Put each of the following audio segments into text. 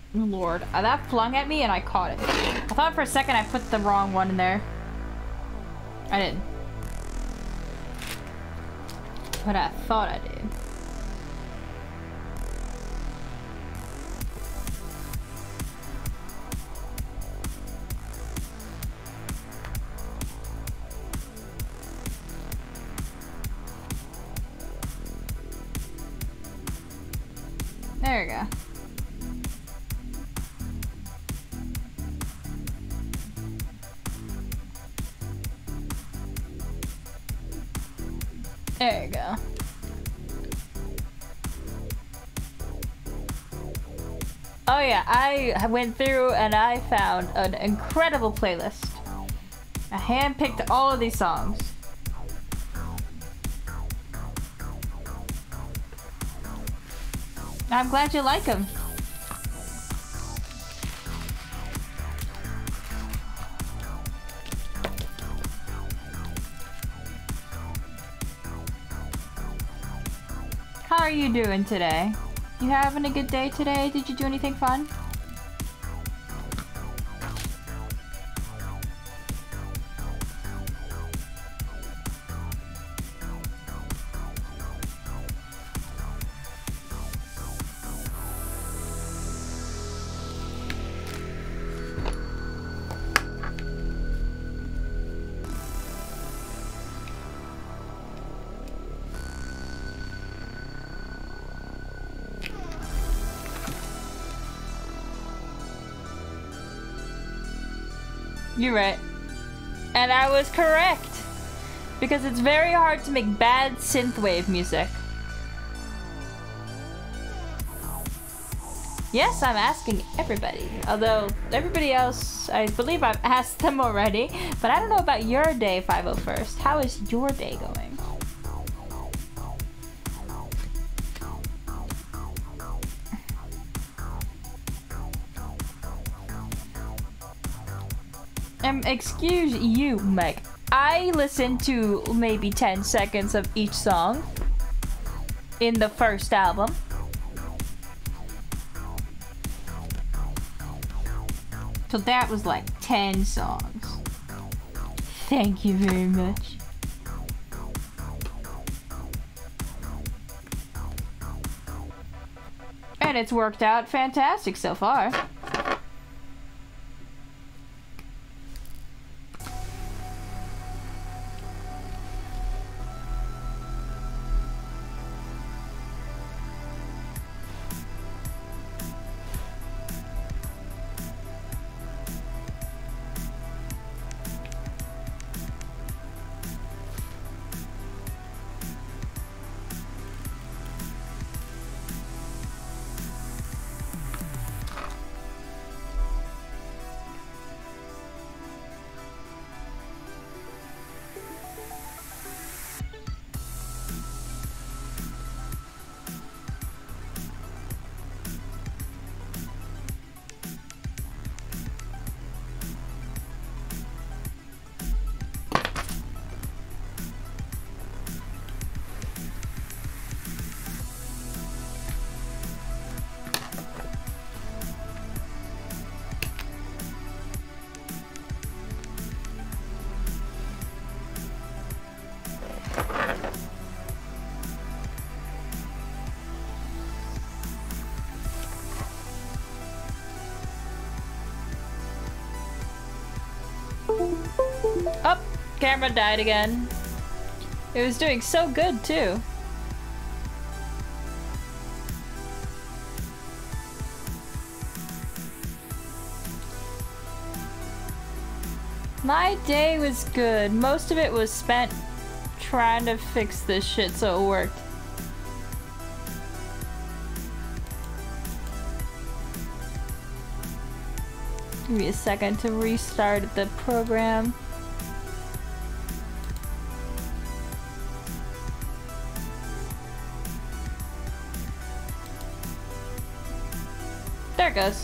Lord, that flung at me and I caught it. I thought for a second I put the wrong one in there. I didn't. But I thought I did. There we go. There you go. Oh yeah, I went through and I found an incredible playlist. I handpicked all of these songs. I'm glad you like them. How are you doing today? You having a good day today? Did you do anything fun? You're right. And I was correct. Because it's very hard to make bad synthwave music. Yes, I'm asking everybody. Although, everybody else, I believe I've asked them already. But I don't know about your day, 501st. How is your day going? Excuse you, Meg. I listened to maybe 10 seconds of each song in the first album. So that was like 10 songs. Thank you very much. And it's worked out fantastic so far. Oh, camera died again. It was doing so good too. My day was good. Most of it was spent trying to fix this shit so it worked. Give me a second to restart the program. There it goes.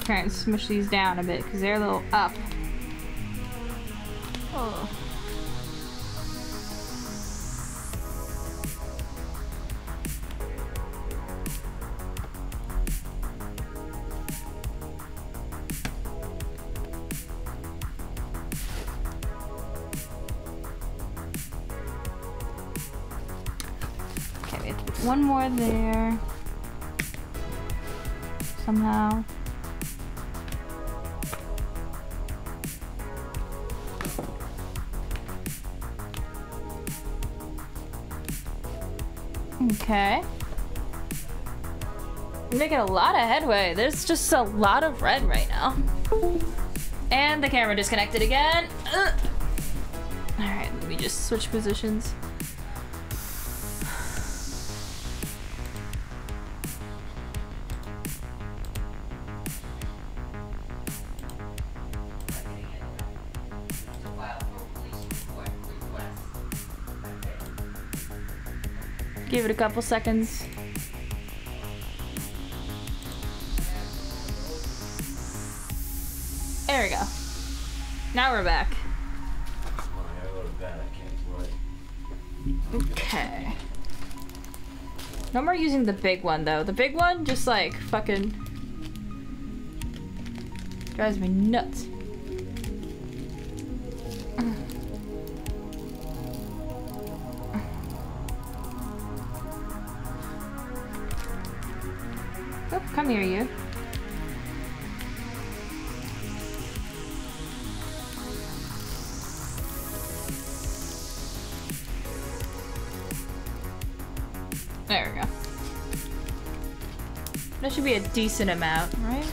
try and smush these down a bit because they're a little up. Oh. Okay, we have to put one more there. Somehow. Okay. We're making a lot of headway. There's just a lot of red right now. And the camera disconnected again. Alright, let me just switch positions. Give it a couple seconds. There we go. Now we're back. Okay. No more using the big one though. The big one just like fucking drives me nuts. Oh, come here, you. There we go. That should be a decent amount, right?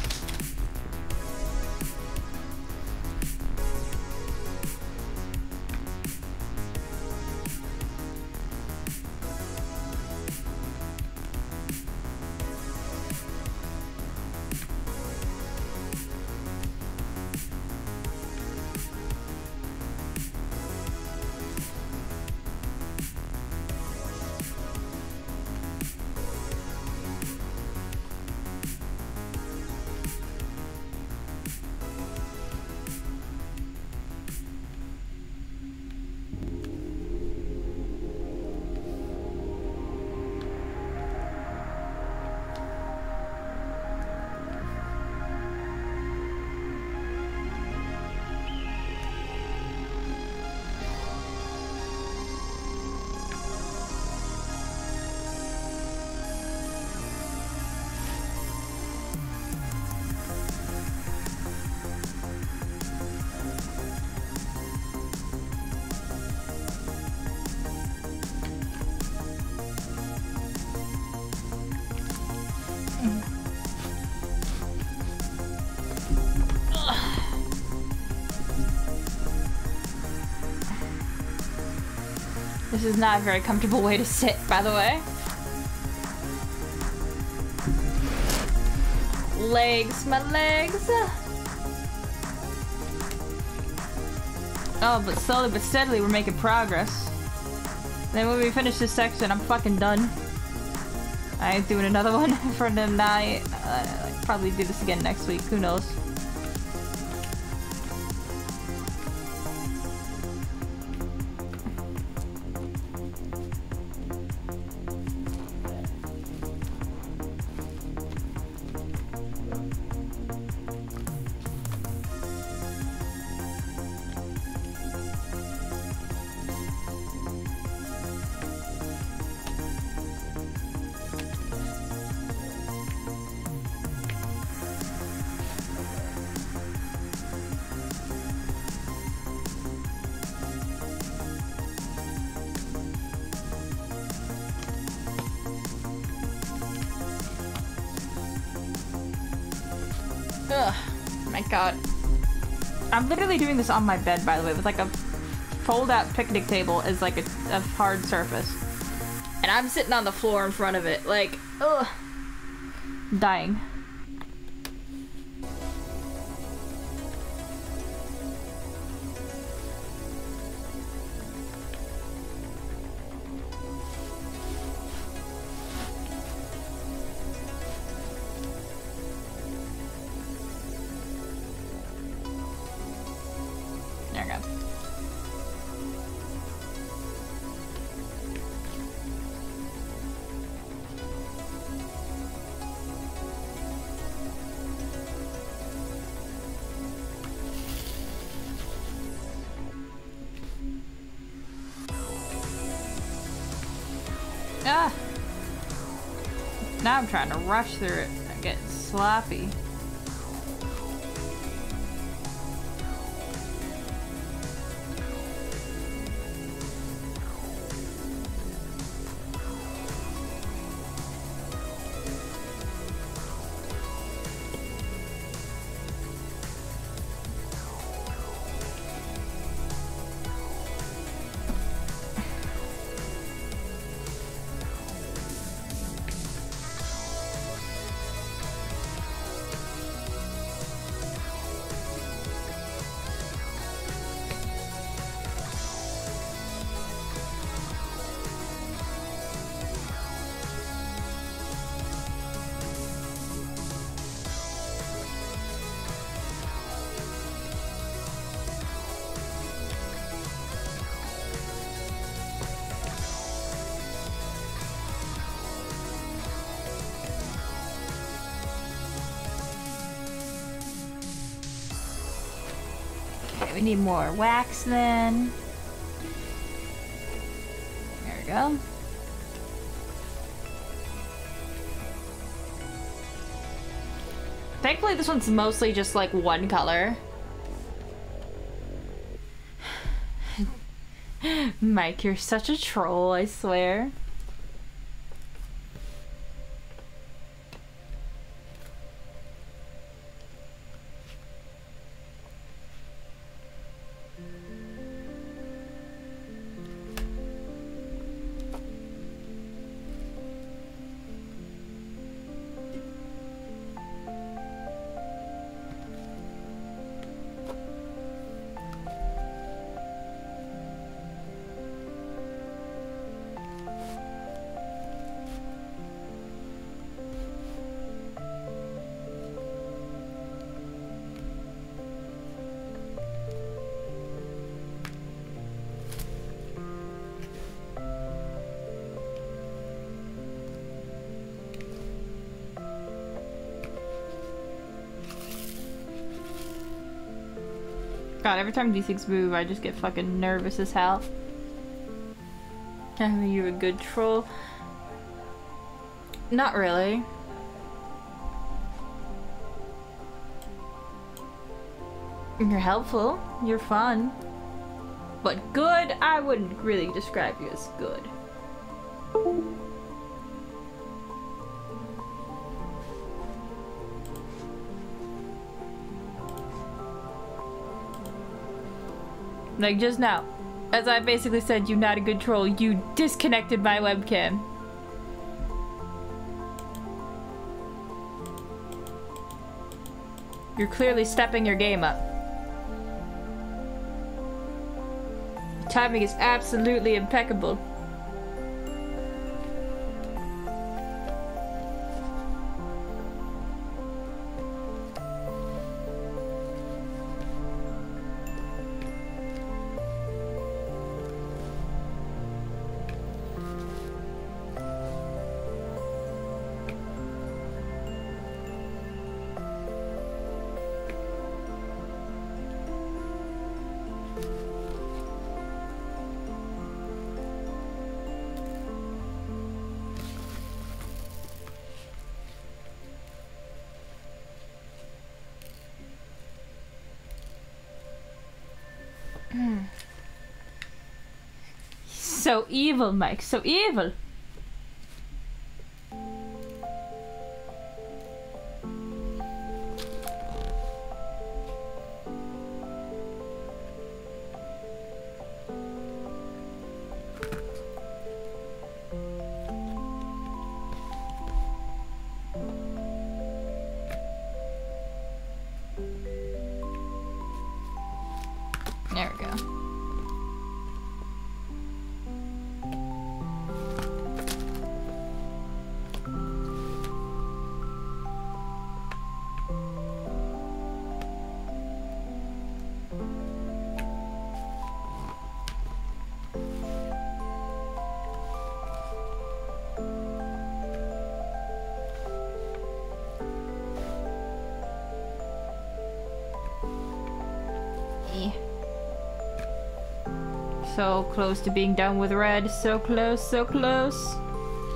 This is not a very comfortable way to sit, by the way. Legs, my legs. Oh, but slowly but steadily we're making progress. Then when we finish this section, I'm fucking done. I ain't doing another one for the night. I'll probably do this again next week, who knows. Ugh, my god. I'm literally doing this on my bed, by the way, with like a fold-out picnic table as like a hard surface. And I'm sitting on the floor in front of it, like, ugh. Dying. Ah! Now I'm trying to rush through it. I'm getting sloppy. We need more wax then. There we go. Thankfully this one's mostly just like one color. Mike, you're such a troll, I swear. God, every time these things move, I just get fucking nervous as hell. Are you a good troll? Not really. You're helpful. You're fun. But good, I wouldn't really describe you as good. Like just now, as I basically said, you're not a good troll, you disconnected my webcam. You're clearly stepping your game up. Timing is absolutely impeccable. So evil, Mike, so evil. There we go. So close to being done with red. So close, so close.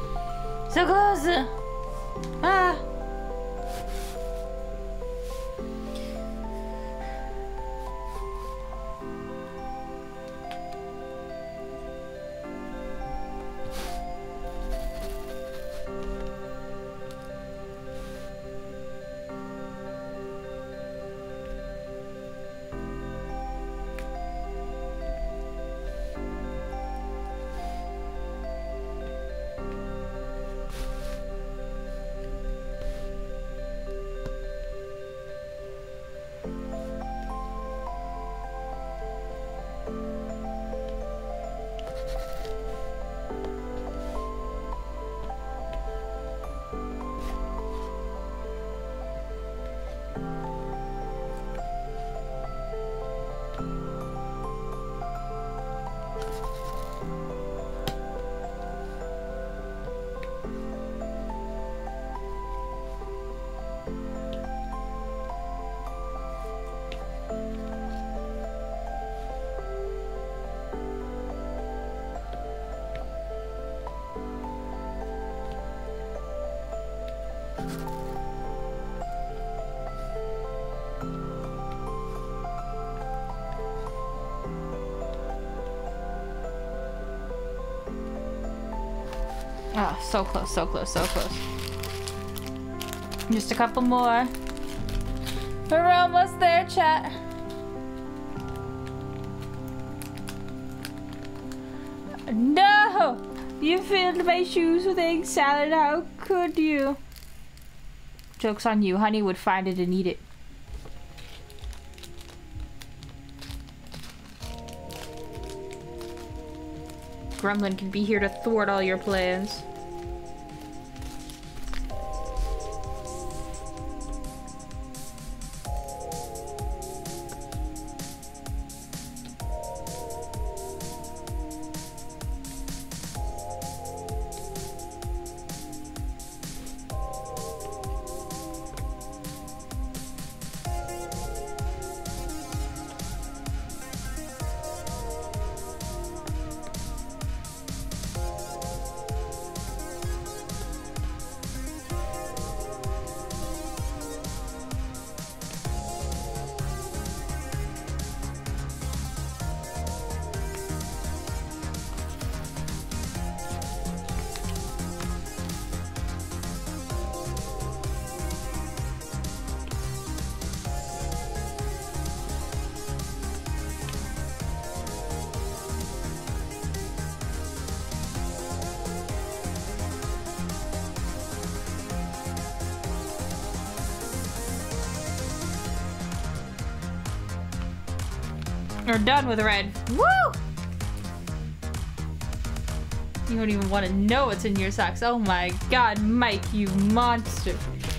So close! Ah! Oh, so close, so close, so close. Just a couple more. We're almost there, chat. No! You filled my shoes with egg salad. How could you? Joke's on you. Honey would find it and eat it. Gremlin can be here to thwart all your plans. We're done with red. Woo! You don't even want to know what's in your socks. Oh my god, Mike, you monster.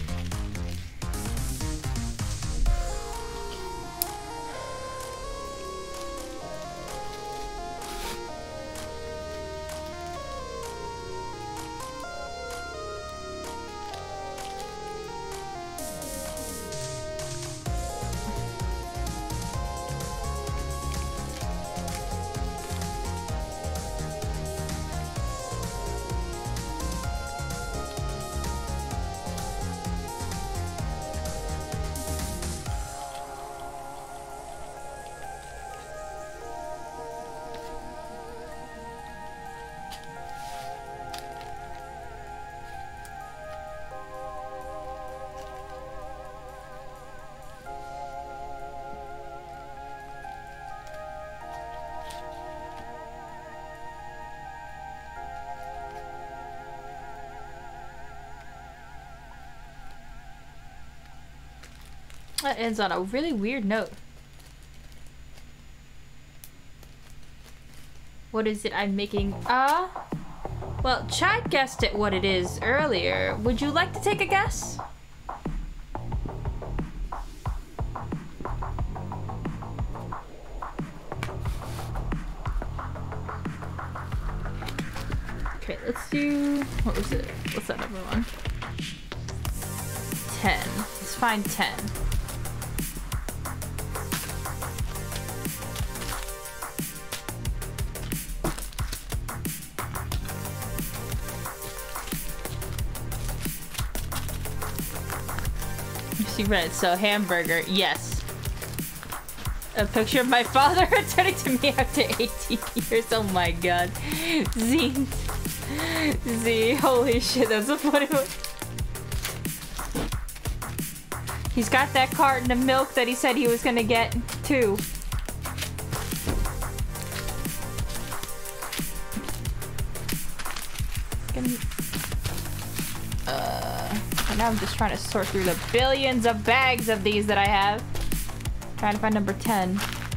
That ends on a really weird note. What is it I'm making? Well, Chad guessed at what it is earlier. Would you like to take a guess? Okay, let's do... What was it? What's that number one? 10. Let's find 10. She read, so hamburger, yes. A picture of my father returning to me after 18 years. Oh my god. Z. Z, holy shit, that's a funny one. He's got that carton of milk that he said he was gonna get, too. And now I'm just trying to sort through the billions of bags of these that I have. Trying to find number 10.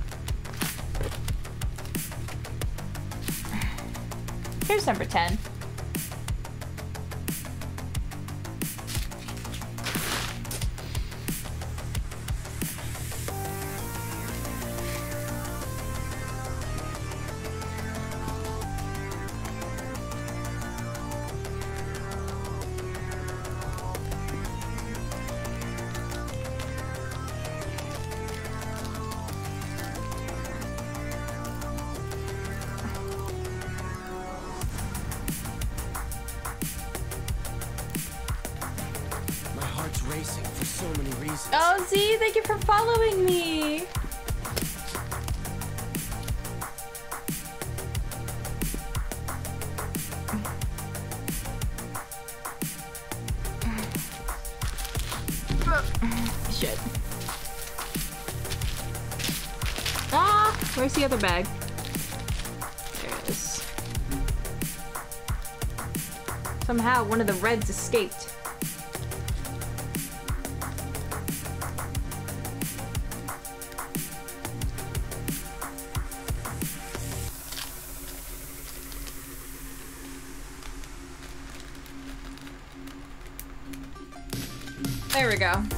Here's number 10. Oh, Z, thank you for following me. Shit. Ah, where's the other bag? There it is. Somehow one of the reds escaped. There we go.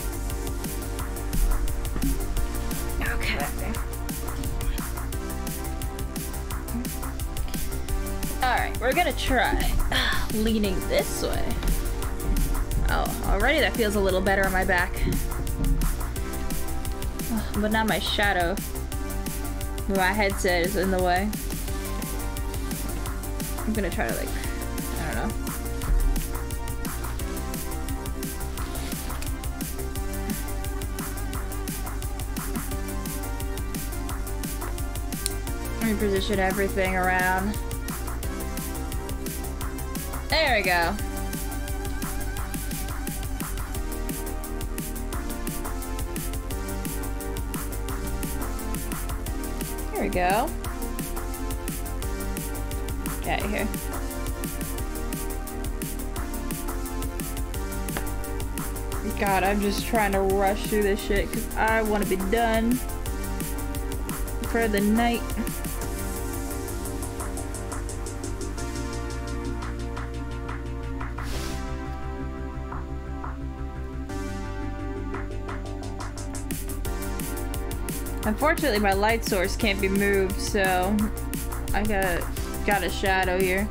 Okay. Alright, we're gonna try leaning this way. Oh, already that feels a little better on my back. But now my shadow. My headset is in the way. I'm gonna try to, like, I don't know. Reposition everything around. There we go. There we go. Get out of here. God, I'm just trying to rush through this shit because I want to be done for the night. Unfortunately, my light source can't be moved, so I got a shadow here.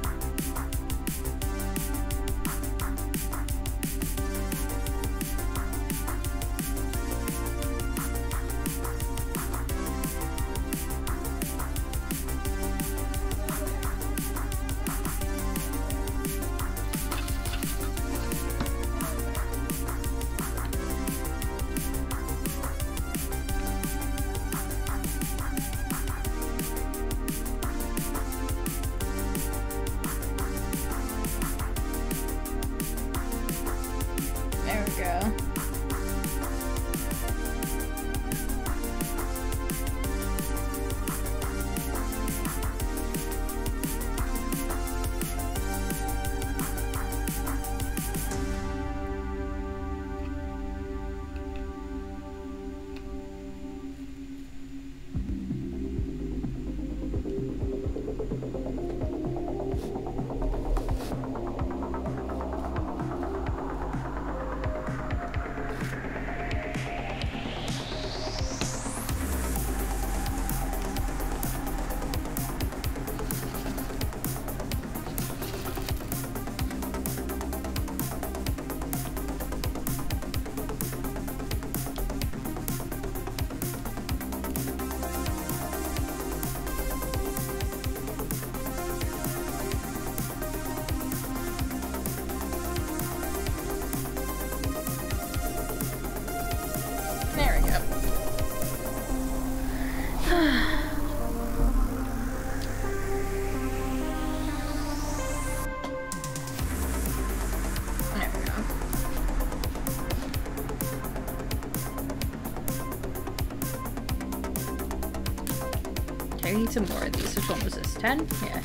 I need some more of these. Which one was this? 10? Yeah.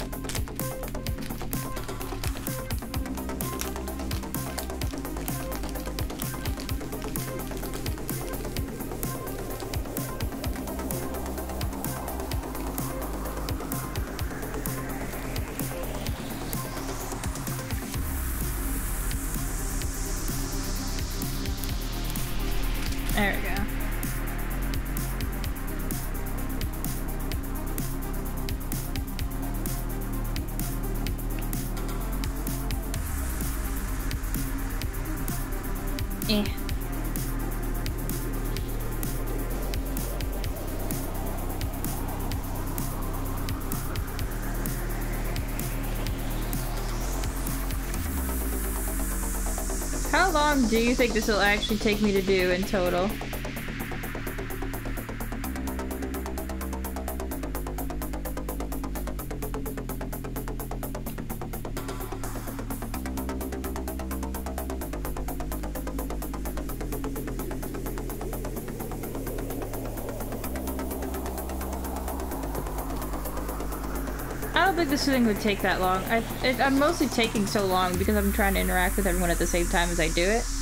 There we go. Eh. How long do you think this will actually take me to do in total? I don't think this thing would take that long. I'm mostly taking so long because I'm trying to interact with everyone at the same time as I do it.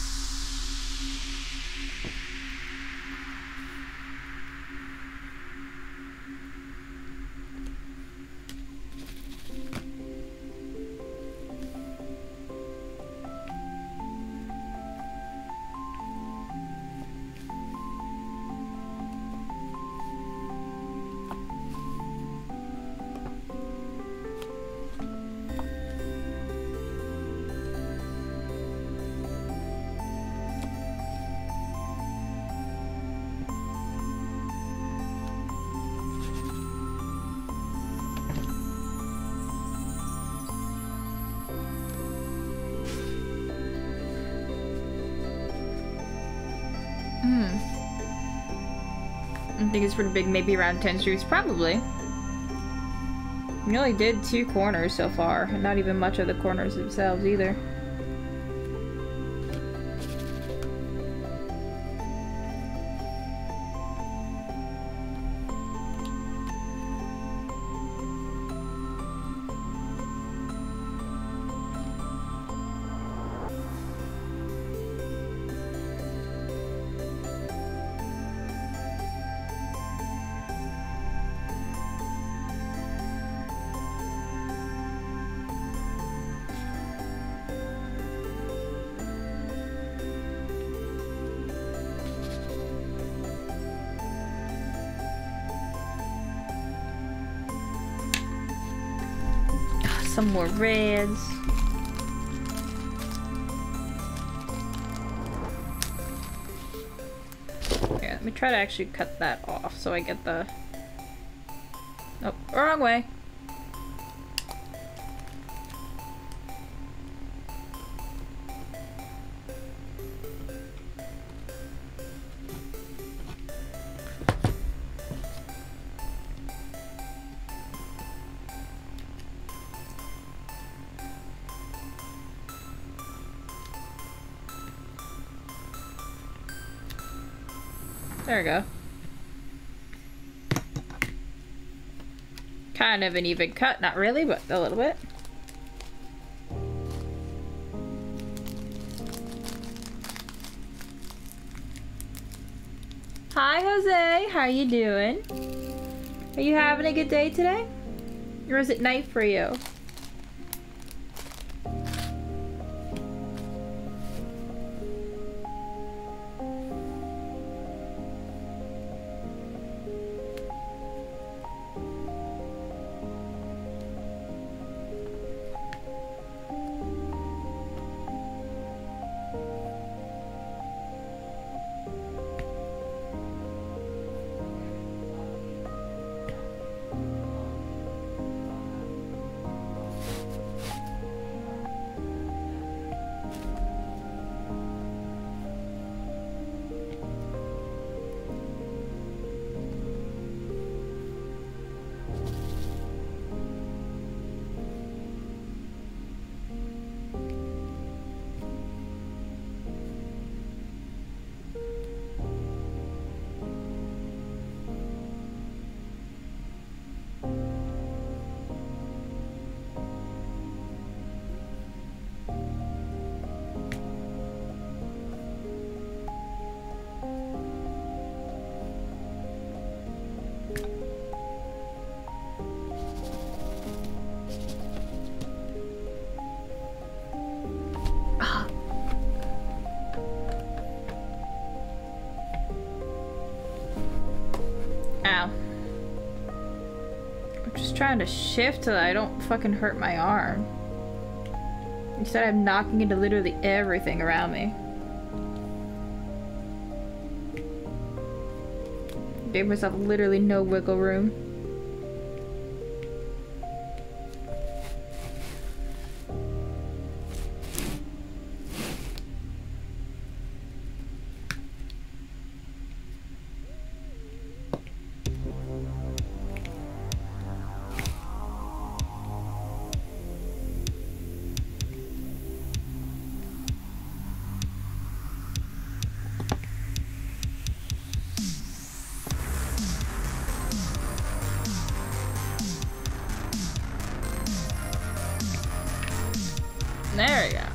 I think it's pretty big, maybe around 10 streets, probably. We only did 2 corners so far, and not even much of the corners themselves either. Some more reds. Here, let me try to actually cut that off so I get the... Oh, wrong way. There we go. Kind of an even cut, not really, but a little bit. Hi, Jose. How you doing? Are you having a good day today? Or is it night for you? Ow. I'm just trying to shift so that I don't fucking hurt my arm. Instead I'm knocking into literally everything around me. Gave myself literally no wiggle room. There we go.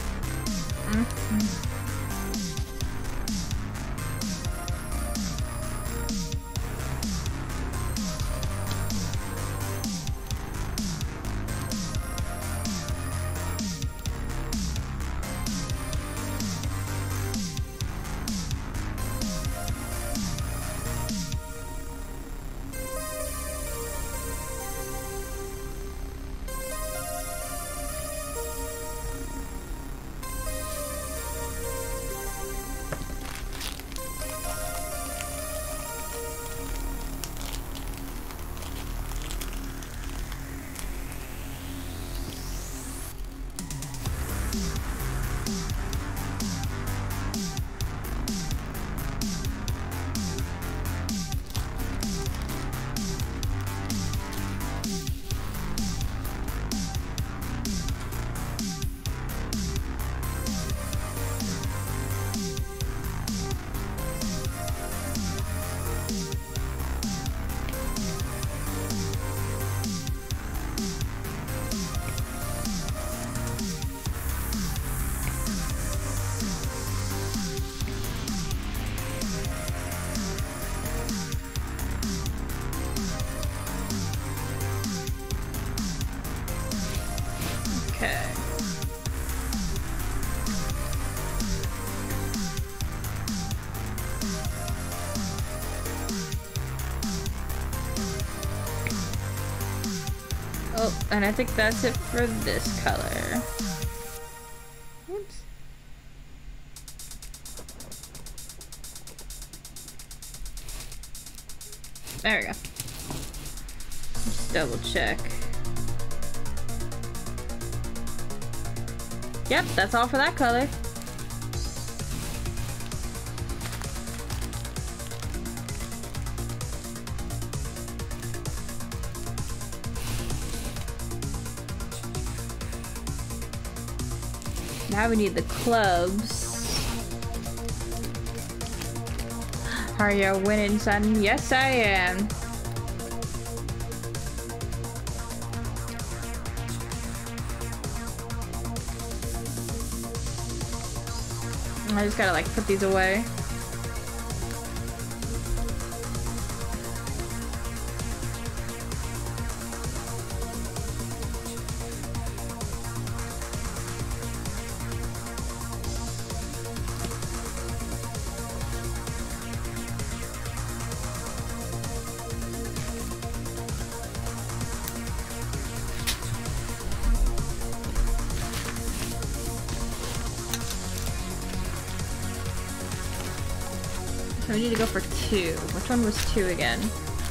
Okay. Oh, and I think that's it for this color. Oops. There we go. Just double check. Yep, that's all for that color. Now we need the clubs. Are you winning, son? Yes, I am. I just gotta like put these away. So we need to go for 2. Which one was 2 again?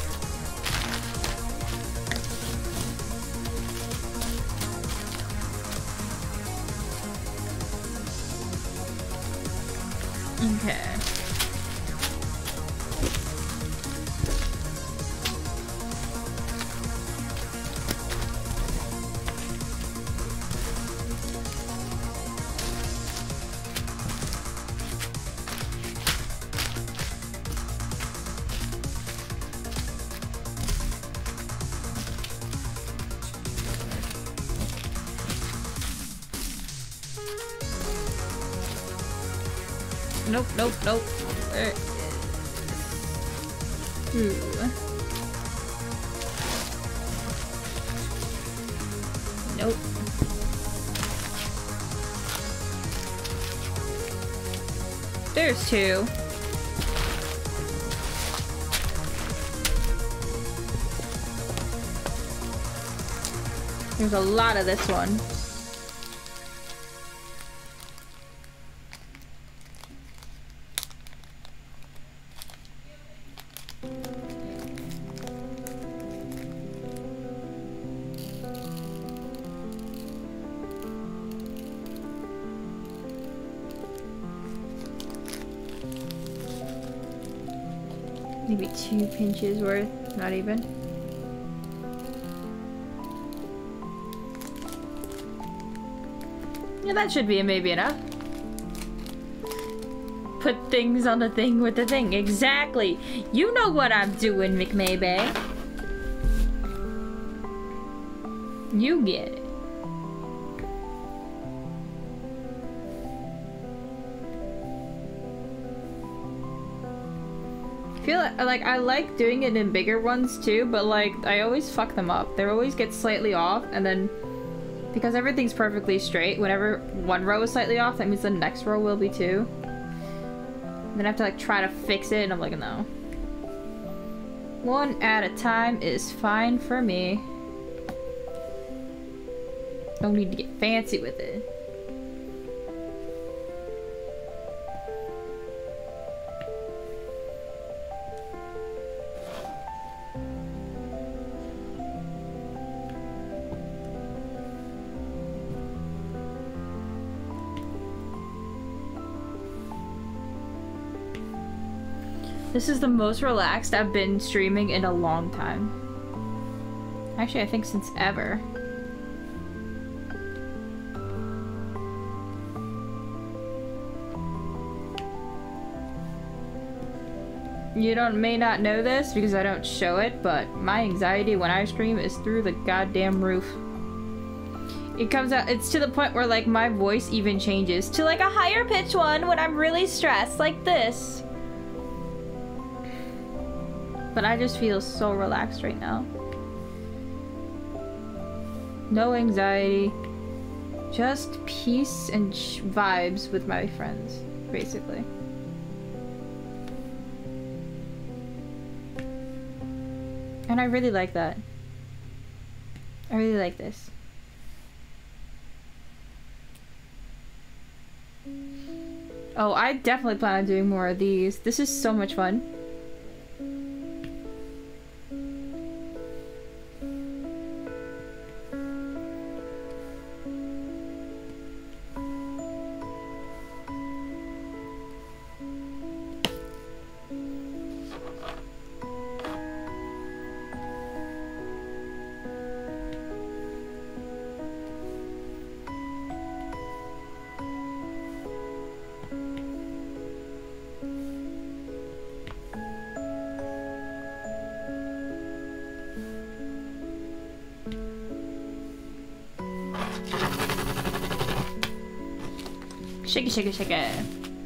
Okay. Nope, nope, nope. There. Ooh. Nope. There's 2. There's a lot of this one. Maybe 2 pinches worth, not even. Yeah, that should be maybe enough. Put things on the thing with the thing. Exactly. You know what I'm doing, McMaybe. You get it. I feel like I like doing it in bigger ones too, but like I always fuck them up. They always get slightly off, and then because everything's perfectly straight, whenever one row is slightly off, that means the next row will be too. Then I have to like try to fix it, and I'm like, no. One at a time is fine for me. Don't need to get fancy with it. This is the most relaxed I've been streaming in a long time. Actually, I think since ever. You may not know this because I don't show it, but my anxiety when I stream is through the goddamn roof. It comes out, it's to the point where like my voice even changes to like a higher pitch one when I'm really stressed, like this. But I just feel so relaxed right now. No anxiety. Just peace and vibes with my friends, basically. And I really like that. I really like this. Oh, I definitely plan on doing more of these. This is so much fun. Shake it, shake it, shake it.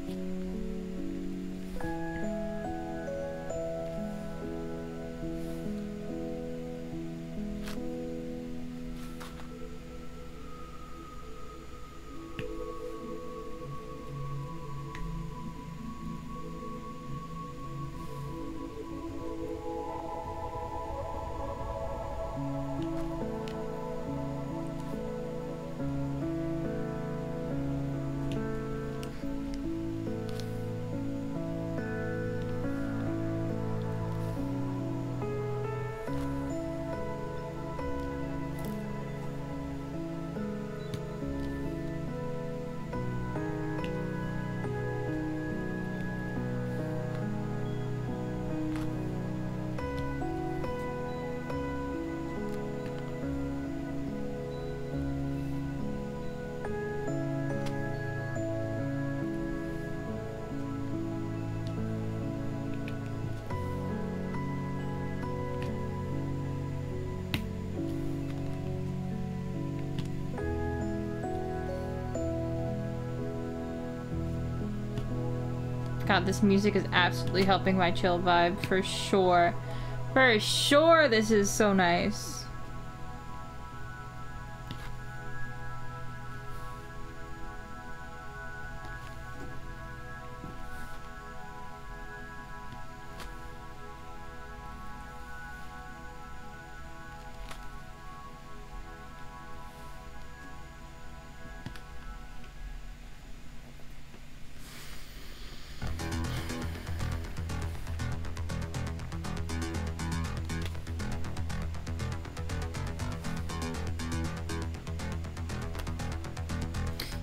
God, this music is absolutely helping my chill vibe, for sure. For sure, this is so nice.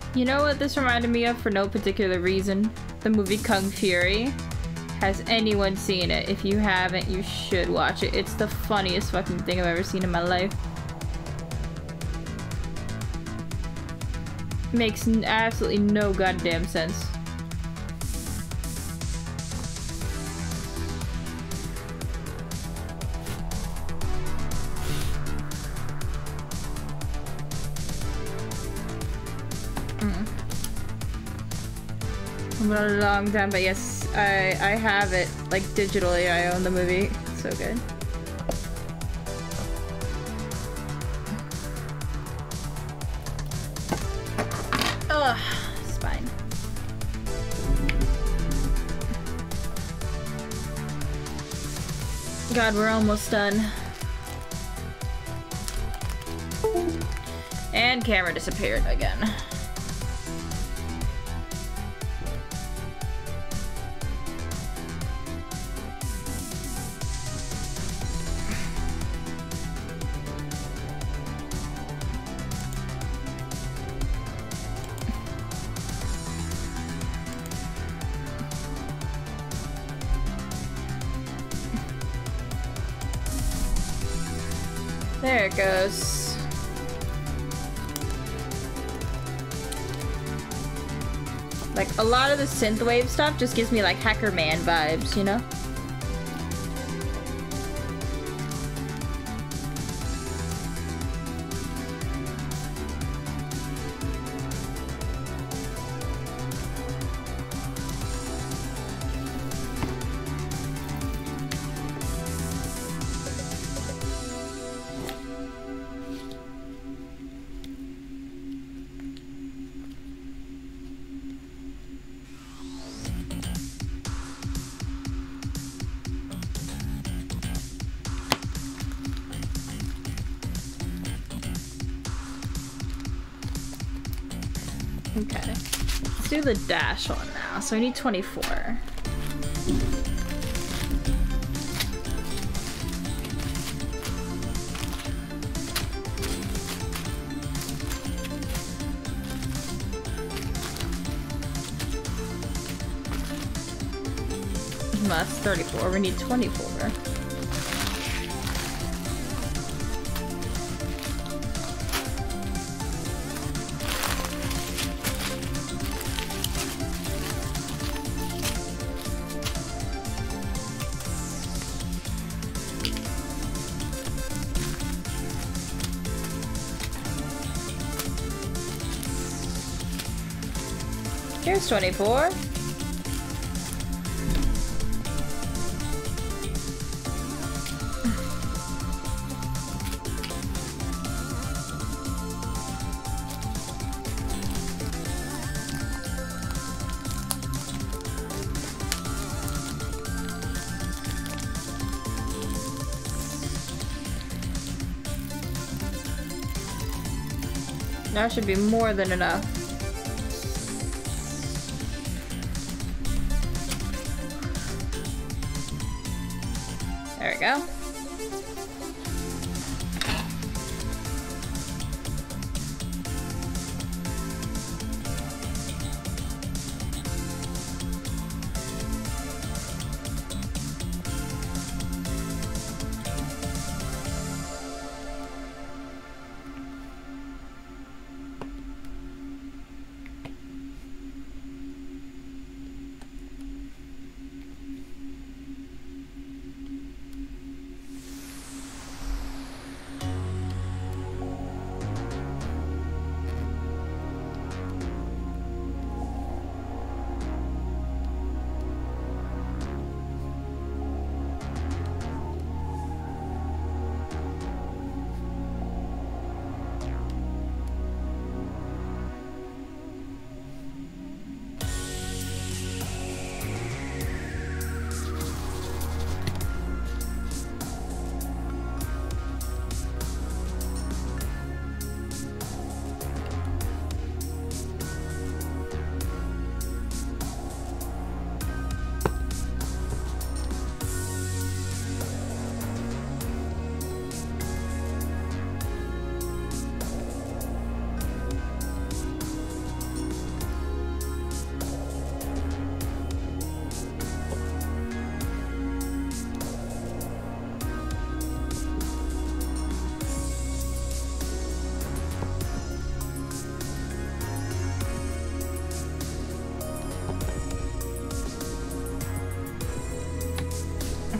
You know what this reminded me of for no particular reason? The movie Kung Fury. Has anyone seen it? If you haven't, you should watch it. It's the funniest fucking thing I've ever seen in my life. Makes absolutely no goddamn sense. Been a long time, but yes, I have it like digitally. I own the movie. It's so good. Ugh, spine. God, we're almost done. And camera disappeared again. There it goes. Like, a lot of the synthwave stuff just gives me like Hacker Man vibes, you know? Okay, let's do the dash one now. So we need 24. That's 34. We need 24. Here's 24. That should be more than enough. There we go.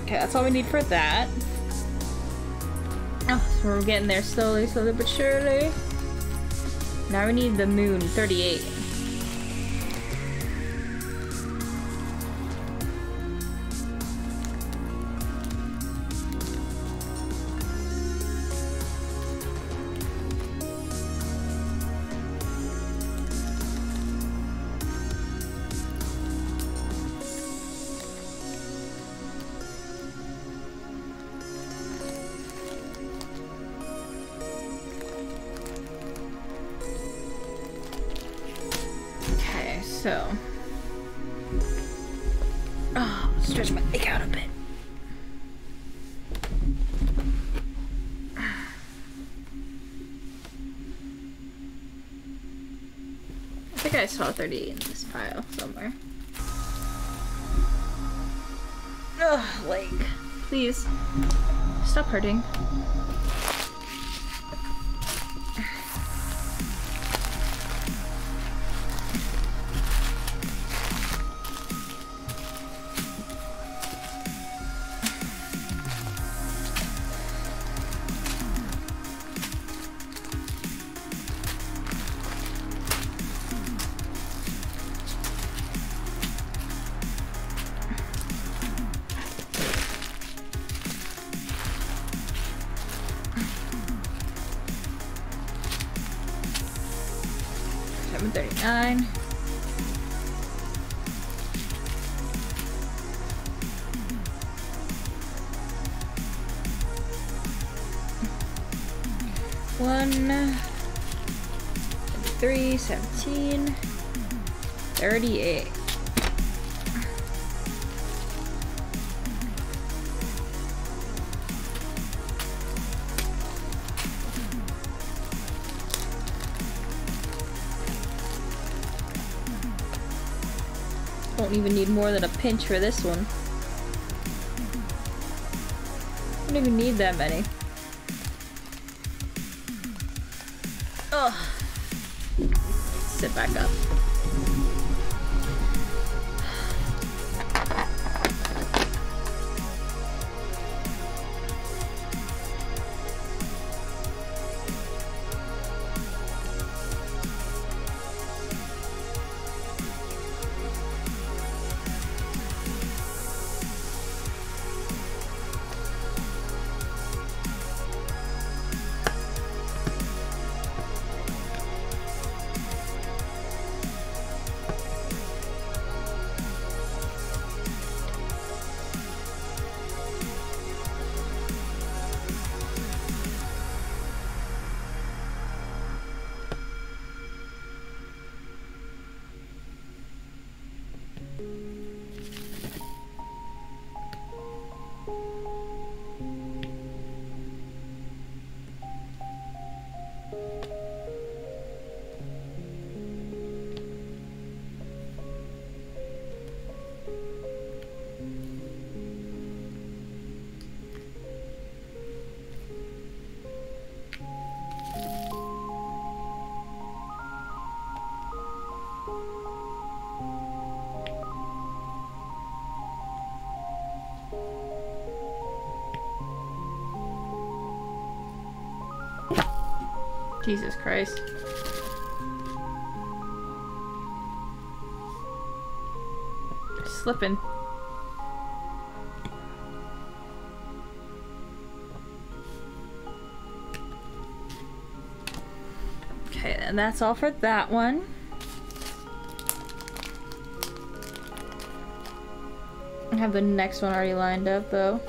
Okay, that's all we need for that. Oh, so we're getting there slowly but surely. Now we need the moon, 38. So, stretch my leg out a bit. I think I saw 38 in this pile somewhere. Ugh, leg. Please, stop hurting. $7.39. One, 3, 17, 38. Don't even need more than a pinch for this one. Don't even need that many. Ugh. Sit back up. Jesus Christ. Slipping. Okay, and that's all for that one. I have the next one already lined up though.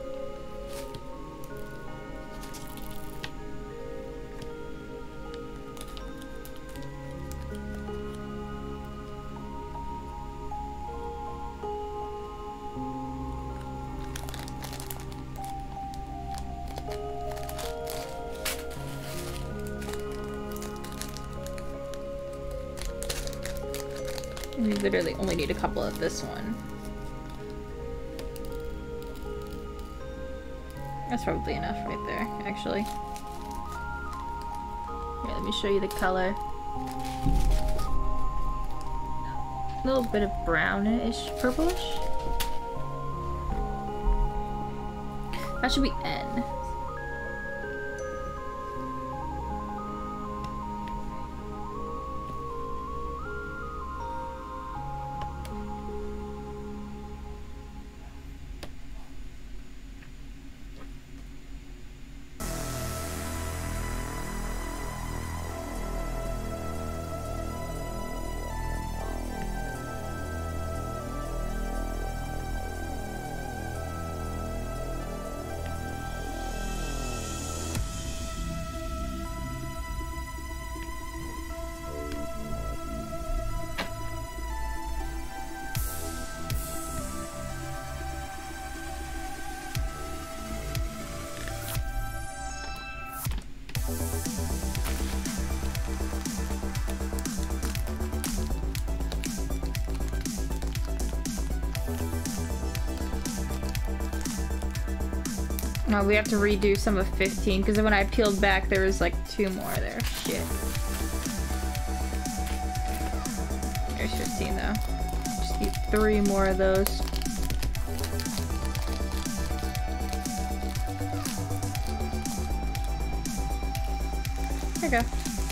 We literally only need a couple of this one. That's probably enough right there, actually. Here, let me show you the color. A little bit of brownish, purplish. That should be N. Oh, we have to redo some of 15 because when I peeled back there was like 2 more there. Shit. There's 15 though. Just need 3 more of those. There you go.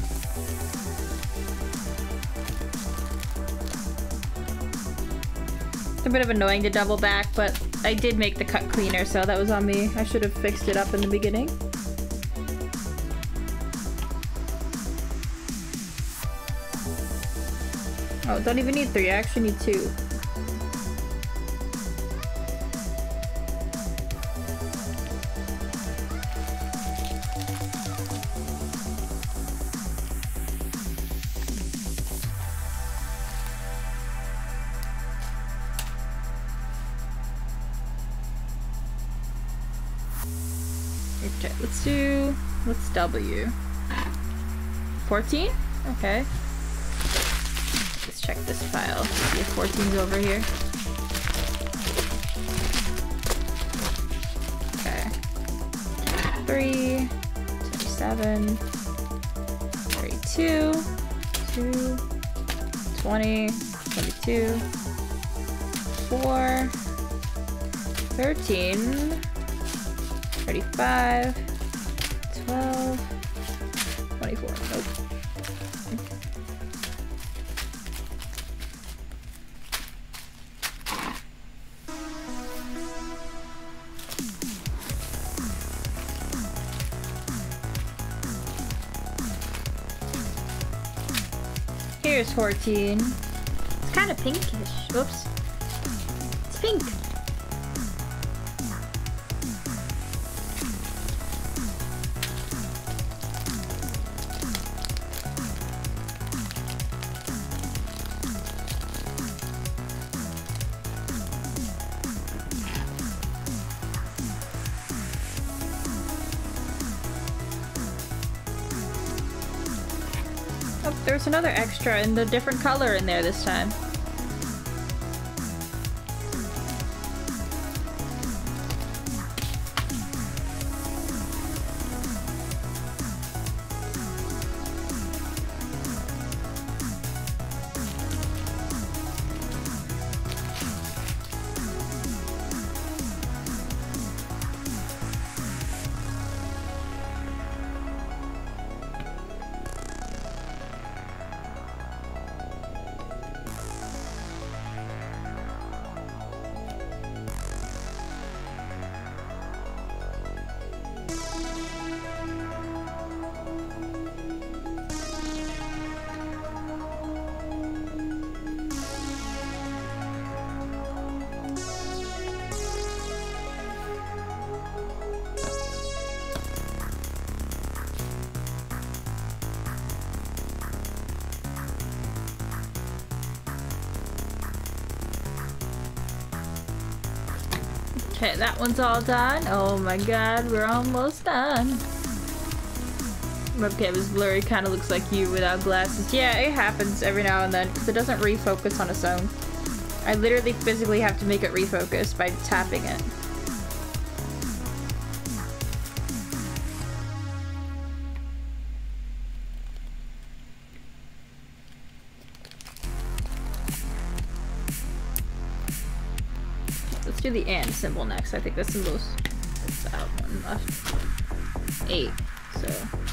It's a bit of annoying to double back, but I did make the cut cleaner, so that was on me. I should have fixed it up in the beginning. Oh, don't even need 3, I actually need 2. Okay, let's W. 14? Okay. Let's check this file. See if 14's over here. Okay. 3, 27, 32, 2, 20, 22, 4, 13, 35, 12, 24. Nope. Here's 14. It's kind of pinkish. Whoops. It's pink. Oh, there's another extra in the different color in there this time. Okay, that one's all done. Oh my god, we're almost done. Webcam is blurry, kind of looks like you without glasses. Yeah, it happens every now and then because it doesn't refocus on its own. I literally physically have to make it refocus by tapping it. Let's do the and symbol next. I think that's the most. It's out. button left. 8. So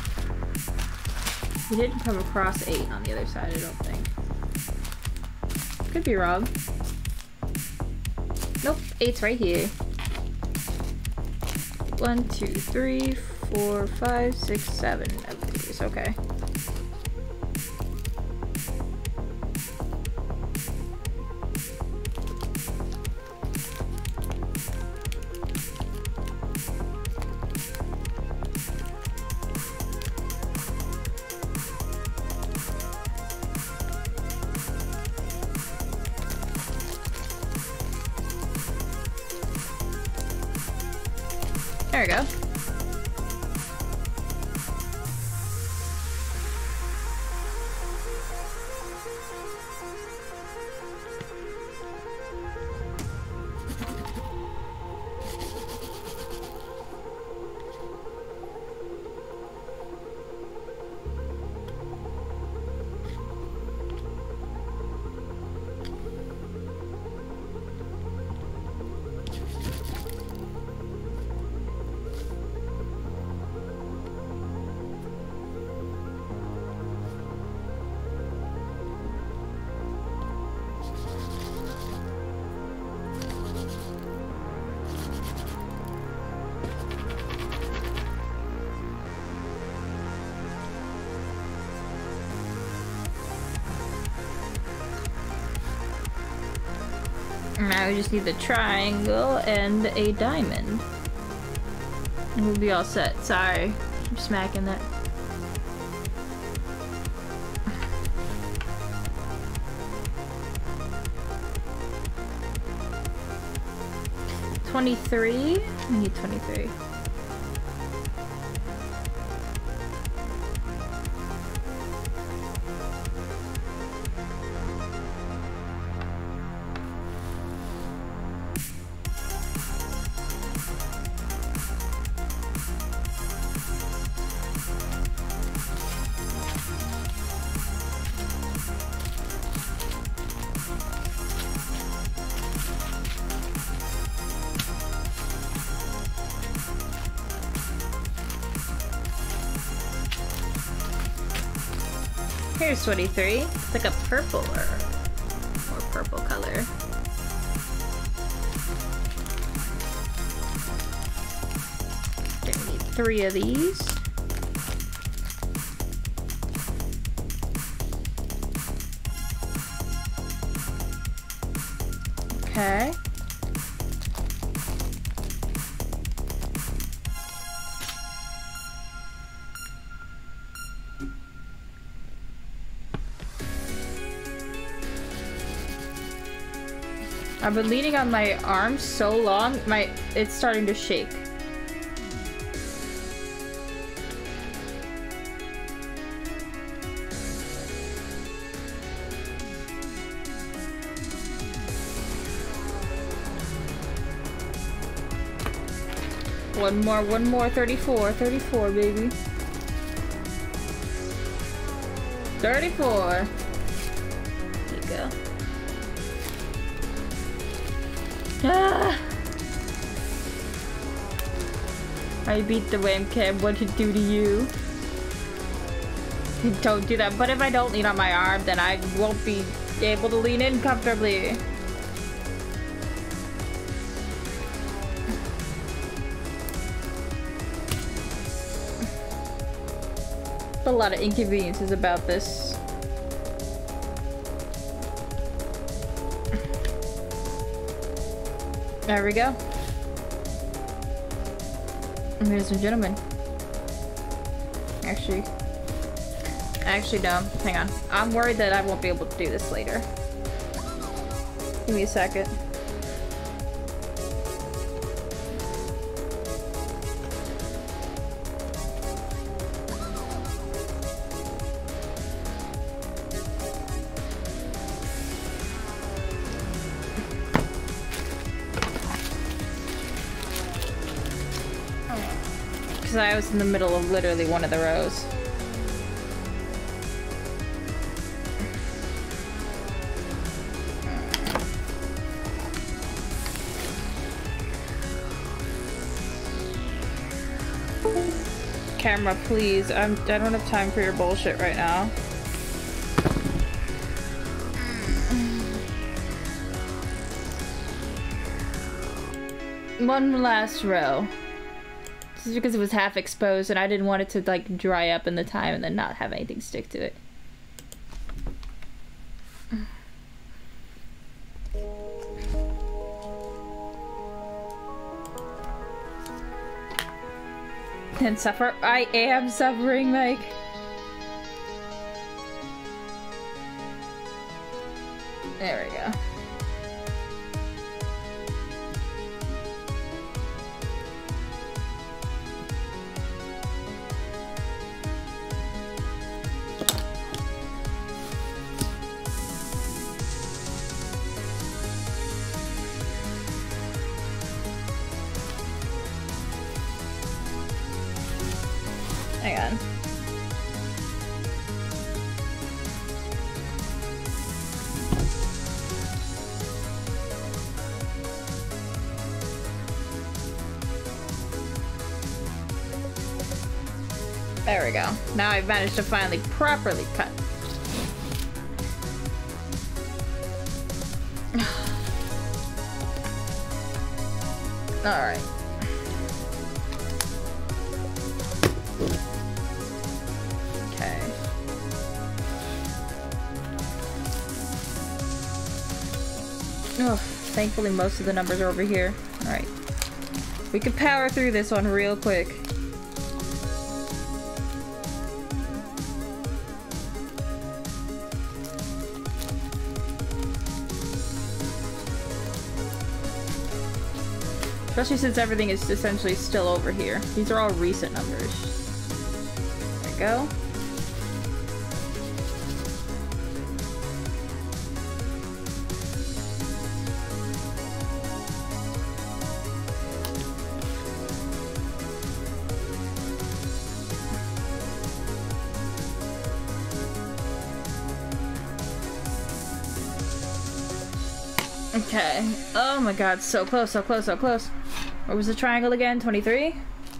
we didn't come across 8 on the other side, I don't think. Could be wrong. Nope, 8's right here. 1, 2, 3, 4, 5, 6, 7 of these. Okay. There we go. Now we just need the triangle and a diamond. And we'll be all set. Sorry, I'm smacking that. $23? We need 23. Here's 23. It's like a purple or more purple color. Gonna need 3 of these. Okay. I've been leaning on my arm so long, it's starting to shake. One more, 34, baby. 34. There you go. Ah! I beat the webcam. What did it do to you? Don't do that. But if I don't lean on my arm, then I won't be able to lean in comfortably. A lot of inconveniences about this. There we go. Ladies and gentlemen. Actually, no. Hang on. I'm worried that I won't be able to do this later. Give me a second. Because I was in the middle of literally one of the rows. camera, please. I don't have time for your bullshit right now. One last row. This is because it was half exposed and I didn't want it to like dry up in the time and then not have anything stick to it. And suffer. I am suffering, Mike. There we go. Hang on. There we go. Now I've managed to finally properly cut. All right. Okay. Oh, thankfully most of the numbers are over here. All right. We can power through this one real quick. Especially since everything is essentially still over here. These are all recent numbers. There we go. Okay. Oh my god, so close, so close, so close. Where was the triangle again? 23?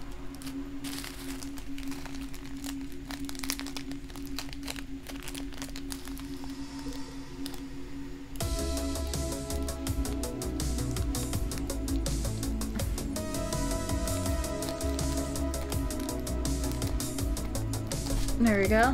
There we go.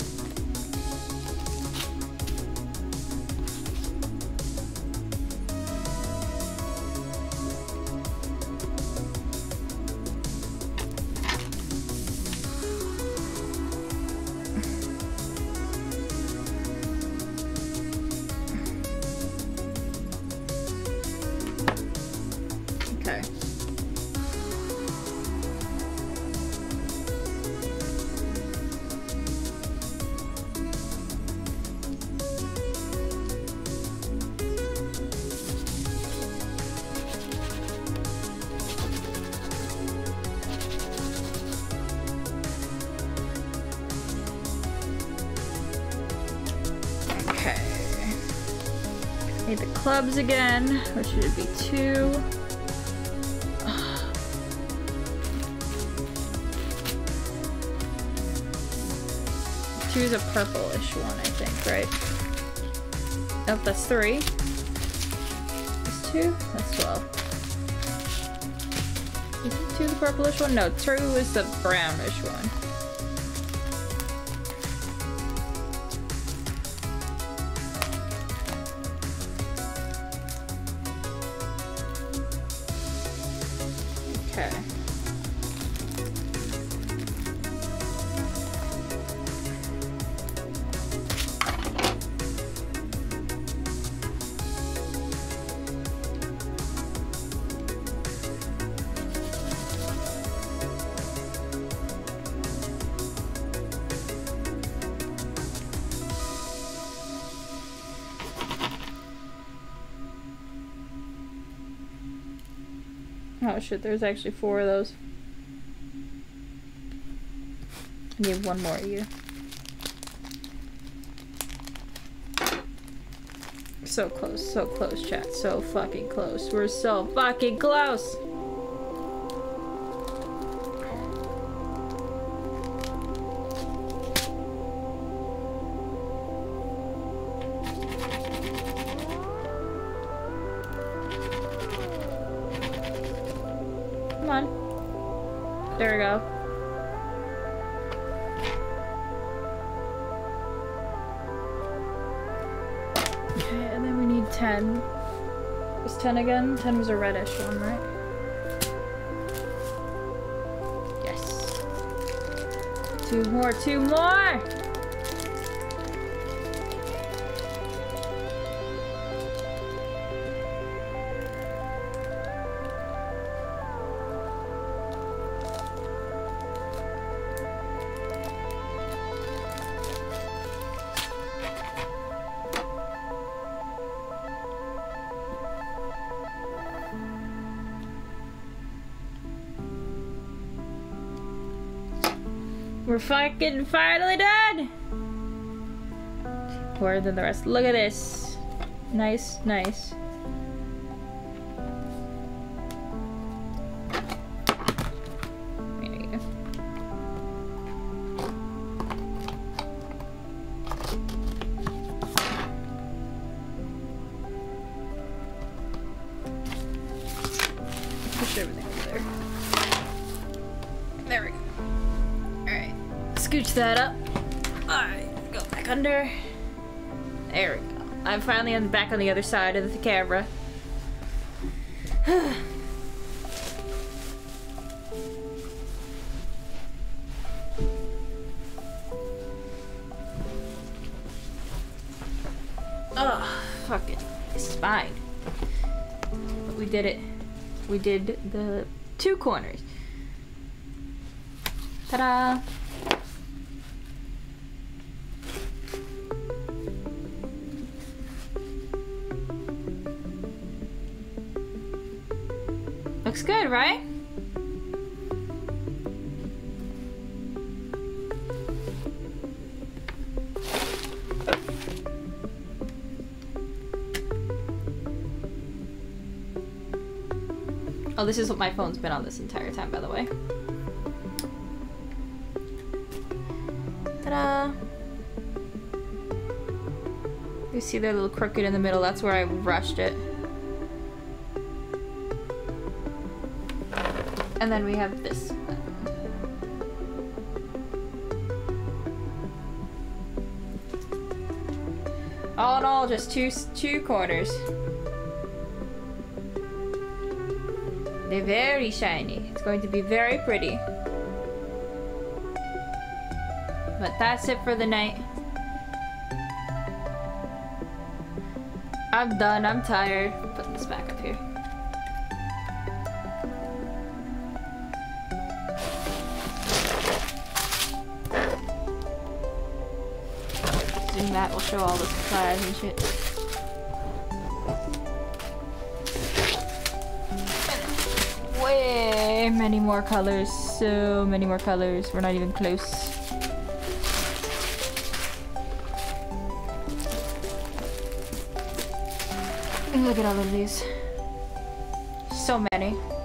Need the clubs again, which should be 2. Two's a purplish one, I think, right? Nope, that's 3. That's 2? That's 12. Is 2 the purplish one? No, 2 is the brownish one. Oh shit, there's actually 4 of those. I need one more of you. So close, chat. So fucking close. We're so fucking close! There we go. Okay, and then we need 10. Was 10 again? 10 was a reddish one, right? Yes. 2 more, 2 more! We're fucking finally done! More than the rest. Look at this. Nice, nice. There you go. Push everything over there. There we go. Scooch that up. Alright, go back under. There we go. I'm finally back on the other side of the camera. Oh, fuck it. This is fine. But we did it. We did the 2 corners. Ta-da! Looks good, right? Oh, this is what my phone's been on this entire time, by the way. Ta-da! You see that little crooked in the middle? That's where I rushed it. And then we have this. All in all, just two corners. They're very shiny. It's going to be very pretty. But that's it for the night. I'm done. I'm tired. Put this back up here. That will show all the supplies and shit. Way many more colors. So many more colors. We're not even close. And look at all of these. So many.